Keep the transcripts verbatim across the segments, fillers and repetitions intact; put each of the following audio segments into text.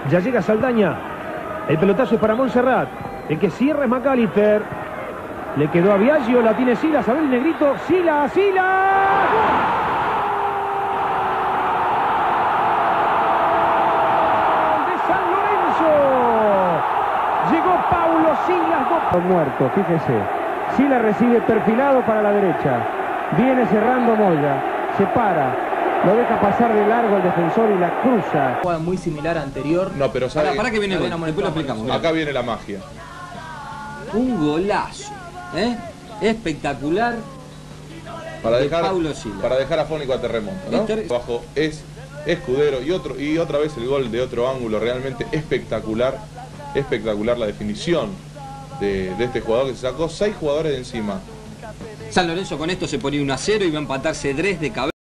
Ya llega Saldaña. El pelotazo es para Montserrat. El que cierra es McAllister. Le quedó a Biagio, la tiene Silas. A ver el negrito. Silas, Silas. ¡Gol de San Lorenzo! Llegó Paulo Silas. Muerto, fíjese. Silas recibe perfilado para la derecha. Viene cerrando Moya. Se para. Lo deja pasar de largo al defensor y la cruza. Jugada muy similar a anterior. No, pero sabe. Para, para que viene el gol. Después Después lo explicamos. Acá viene la magia. Un golazo, ¿eh? Espectacular. Para de dejar, Paulo Silas. para dejar afónico a Terremoto, ¿no? Abajo es Escudero y otro y otra vez el gol de otro ángulo realmente espectacular, espectacular la definición de, de este jugador que se sacó seis jugadores de encima. San Lorenzo con esto se ponía uno a cero y va a empatar Cedrés de cabeza.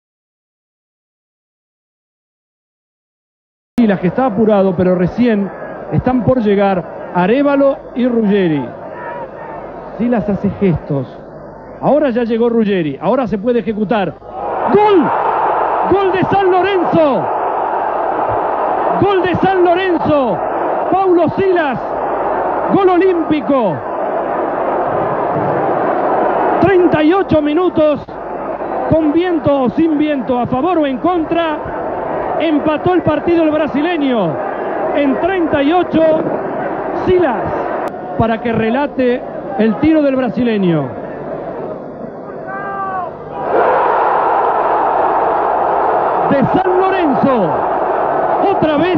Silas, que está apurado, pero recién están por llegar Arévalo y Ruggeri. Silas hace gestos. Ahora ya llegó Ruggeri. Ahora se puede ejecutar. ¡Gol! ¡Gol de San Lorenzo! ¡Gol de San Lorenzo! Paulo Silas. Gol olímpico. treinta y ocho minutos. Con viento o sin viento, a favor o en contra. Empató el partido el brasileño. En treinta y ocho, Silas, para que relate el tiro del brasileño. De San Lorenzo, otra vez.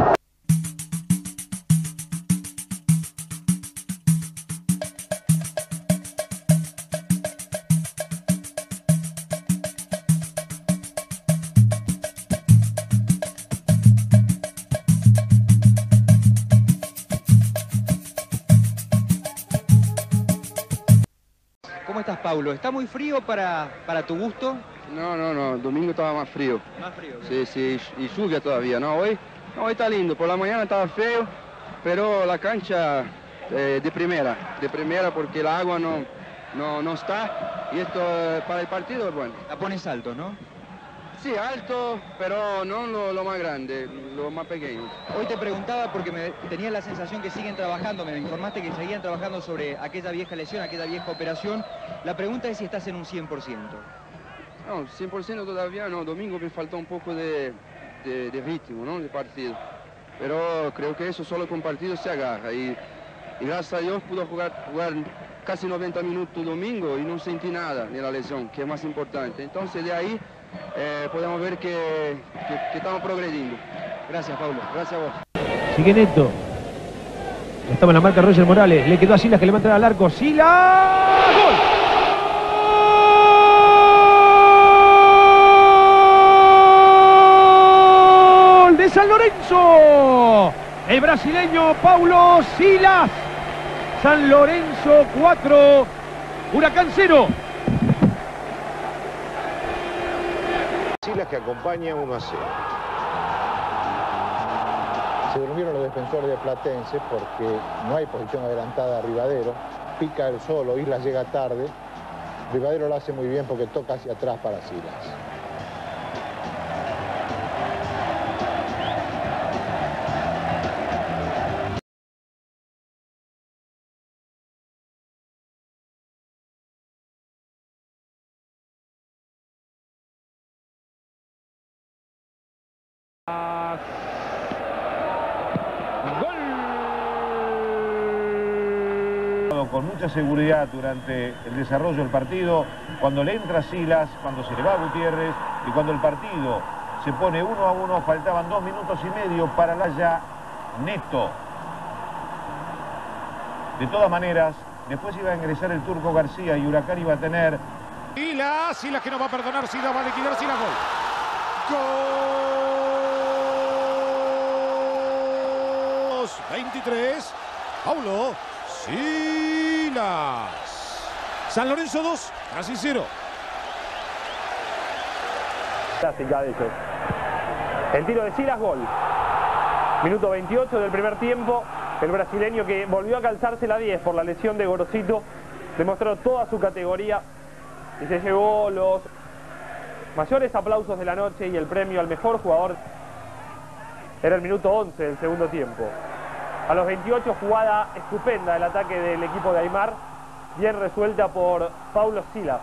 ¿Cómo estás, Paulo? ¿Está muy frío para, para tu gusto? No, no, no, el domingo estaba más frío. Más frío. Sí, sí, y lluvia todavía, ¿no? Hoy, no, hoy está lindo, por la mañana estaba feo, pero la cancha eh, de primera, de primera porque el agua no, no, no está, y esto eh, para el partido es bueno. La pones alto, ¿no? Sí, alto, pero no lo, lo más grande, lo más pequeño. Hoy te preguntaba porque me tenía la sensación que siguen trabajando, me informaste que seguían trabajando sobre aquella vieja lesión, aquella vieja operación. La pregunta es si estás en un cien por ciento. No, cien por ciento todavía no, domingo me faltó un poco de, de, de ritmo, ¿no? De partido. Pero creo que eso solo con partido se agarra y, y gracias a Dios pude jugar, jugar casi noventa minutos domingo y no sentí nada de la lesión, que es más importante. Entonces de ahí eh, podemos ver que, que, que estamos progrediendo. Gracias, Paulo. Gracias a vos. Sigue Neto. Estaba en la marca Roger Morales. Le quedó a Silas que le va a entrar al arco. ¡Silas! ¡Gol! De San Lorenzo, el brasileño Paulo Silas. San Lorenzo cuatro, Huracán cero. Silas que acompaña uno a cero. Se durmieron los defensores de Platense porque no hay posición adelantada a Rivadero. Pica él solo, Islas llega tarde. Rivadero lo hace muy bien porque toca hacia atrás para Silas. Con mucha seguridad durante el desarrollo del partido, cuando le entra Silas, cuando se le va a Gutiérrez y cuando el partido se pone uno a uno, faltaban dos minutos y medio para la ya Neto. De todas maneras, después iba a ingresar el Turco García y Huracán iba a tener... Silas, Silas que no va a perdonar, Silas va a liquidar, Silas gol. Gol. veintitrés, Paulo Silas. San Lorenzo dos, casi cero. Clásica de ellos. El tiro de Silas, gol. Minuto veintiocho del primer tiempo. El brasileño, que volvió a calzarse la diez por la lesión de Gorosito, demostró toda su categoría y se llevó los mayores aplausos de la noche y el premio al mejor jugador. Era el minuto once del segundo tiempo. A los veintiocho, jugada estupenda del ataque del equipo de Aimar, bien resuelta por Paulo Silas.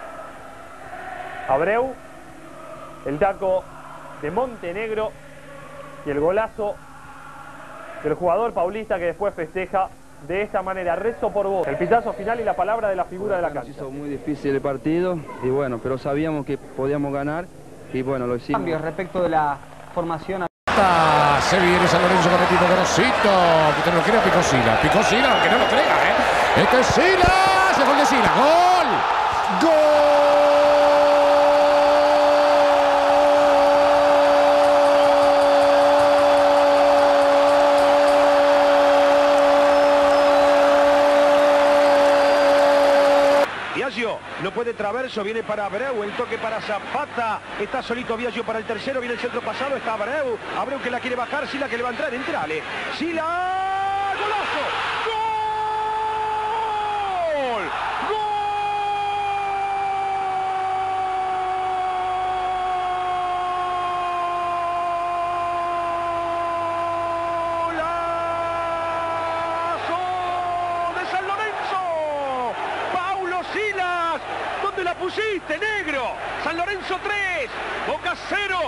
Abreu, el taco de Montenegro y el golazo del jugador paulista que después festeja de esta manera. Rezo por vos. El pitazo final y la palabra de la figura de la cancha. Hizo muy difícil el partido y bueno, pero sabíamos que podíamos ganar y bueno, lo hicimos. Cambios respecto de la formación. Se viene San Lorenzo con el equipo Gorosito. Que te lo crea Picosila. Picosila, que no lo crea, ¿eh? Este es Silas. El gol de Silas. ¡Gol! ¡Gol! Biagio, lo puede Traverso, viene para Abreu, el toque para Zapata, está solito Biagio para el tercero, viene el centro pasado, está Abreu, Abreu que la quiere bajar, Sila que le va a entrar, entrale, Sila, golazo, gol, golazo de San Lorenzo. Silas, ¿dónde la pusiste, negro? San Lorenzo tres, Boca cero.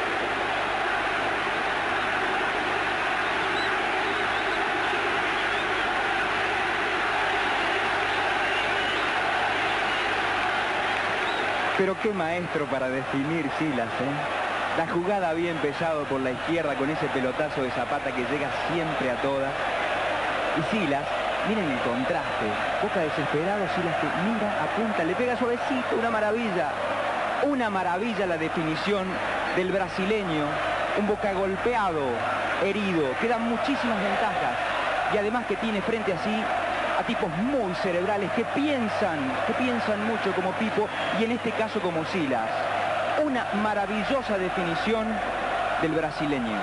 Pero qué maestro para definir Silas, ¿eh? La jugada había empezado por la izquierda con ese pelotazo de Zapata que llega siempre a todas. Y Silas, miren el contraste, Boca desesperado, Silas que mira, apunta, le pega suavecito, una maravilla. Una maravilla la definición del brasileño. Un Boca golpeado, herido, quedan muchísimas ventajas. Y además que tiene frente a sí a tipos muy cerebrales que piensan, que piensan mucho como Pipo y en este caso como Silas. Una maravillosa definición del brasileño.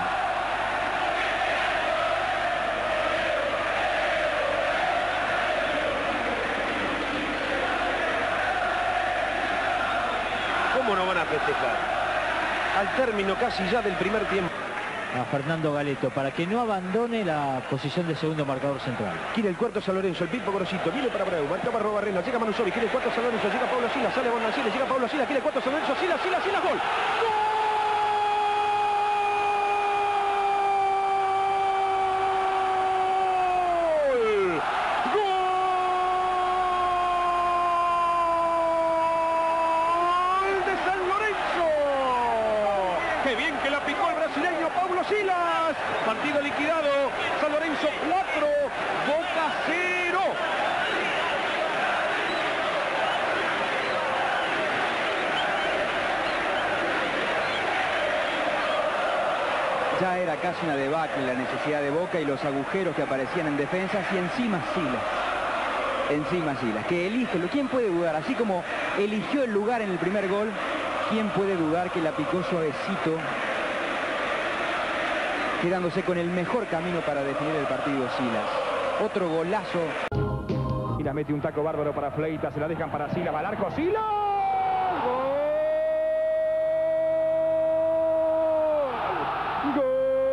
¿Cómo no van a festejar? Al término casi ya del primer tiempo. A Fernando Galeto para que no abandone la posición de segundo marcador central. Quiere el cuarto San Lorenzo, el Pipo Gorosito, viene para Abreu, marcaba Robarrena, llega Manusori, quiere el cuarto San Lorenzo, llega Pablo Silas, sale Bonaciles, llega Pablo Silas, quiere el cuarto San Lorenzo, Silas, Silas, Silas, gol. ¡Qué bien que la picó el brasileño Paulo Silas! Partido liquidado, San Lorenzo cuatro, Boca cero. Ya era casi una debacle la necesidad de Boca y los agujeros que aparecían en defensas y encima Silas. Encima Silas, que elige, ¿quién puede dudar? Así como eligió el lugar en el primer gol, ¿quién puede dudar que la picó suavecito? Quedándose con el mejor camino para definir el partido Silas. Otro golazo. Y la mete un taco bárbaro para Fleita, se la dejan para Silas, va al arco, Silas. ¡Gol! ¡Gol!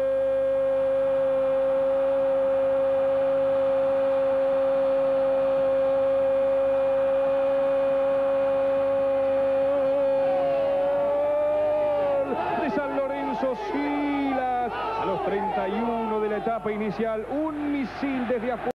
De San Lorenzo, Silas, a los treinta y uno de la etapa inicial, un misil desde afuera.